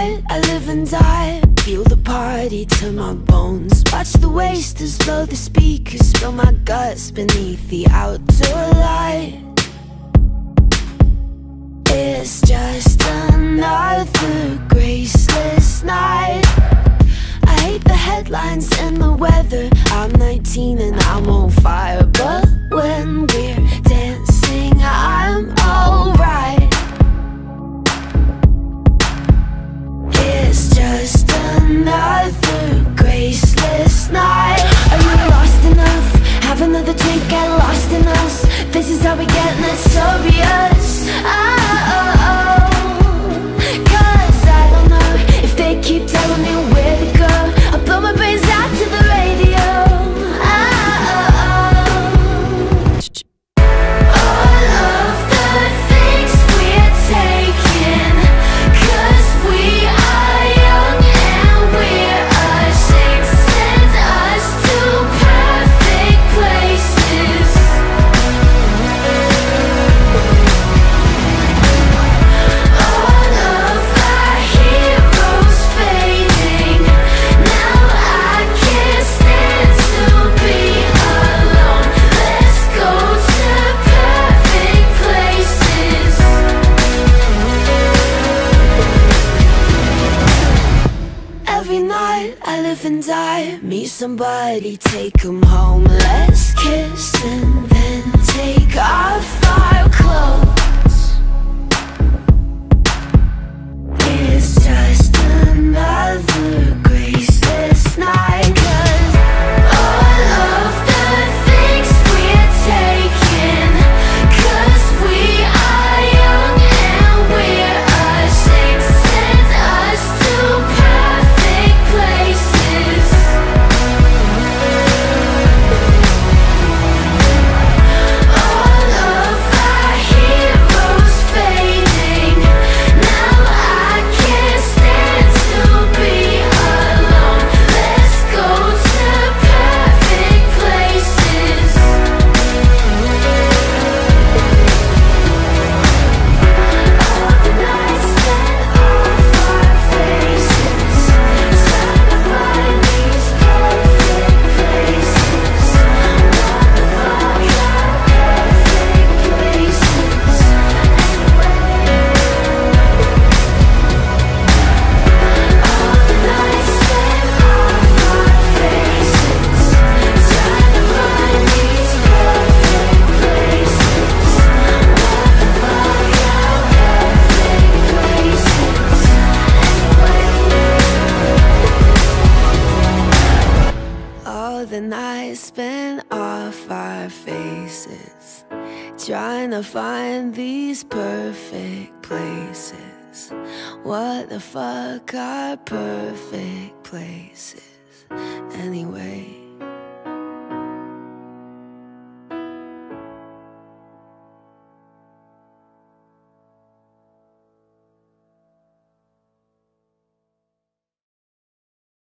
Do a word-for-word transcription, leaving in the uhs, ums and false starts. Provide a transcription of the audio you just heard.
night I live and die, feel the party to my bones. Watch the wasters blow the speakers, spill my guts beneath the outdoor light. It's just another graceless night. I hate the headlines and the weather. I'm nineteen and I'm on fire, but when we're dancing I'm alright. It's just another graceless night. Are you lost enough? Have another drink, get lost in us. This is how we get notorious. Oh, cause I don't know if they keep telling me where to go. I'll blow my brains out to the radio. All of the things we're taking, cause we are young and we're ashamed. Send us to perfect places. All of our heroes fading. Now I can't stand to be alone. Let's go to perfect places. Every night I live and die, meet somebody, take 'em home. Let's kiss and then take off our clothes. It's just another graceless night. 'Cause all of the things we're taking, 'cause we are young and we're ashamed. Send us to perfect places. All of our heroes fading. Now I can't stand to be alone. Let's go to perfect places. All the nights spent off our faces, trying to find these perfect places. What the fuck are perfect places anyway? All the nights spent off our faces, trying to find these perfect places. What the fuck are perfect places anyway? All the nights spent off our faces, trying to find these perfect places. What the fuck are perfect places anyway?